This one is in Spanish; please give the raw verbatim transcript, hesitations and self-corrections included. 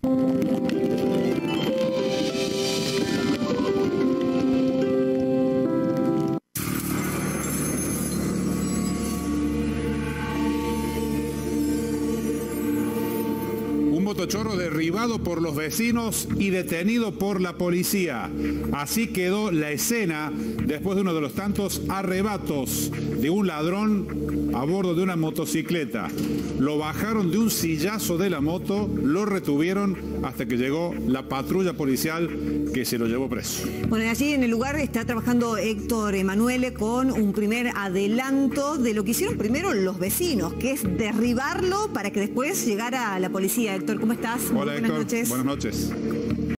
Motochorro derribado por los vecinos y detenido por la policía. Así quedó la escena después de uno de los tantos arrebatos de un ladrón a bordo de una motocicleta. Lo bajaron de un sillazo de la moto, lo retuvieron hasta que llegó la patrulla policial que se lo llevó preso. Bueno, y allí en el lugar está trabajando Héctor Emanuele con un primer adelanto de lo que hicieron primero los vecinos, que es derribarlo para que después llegara la policía. Héctor, ¿cómo estás? Hola, Muy buenas Héctor. noches. Buenas noches.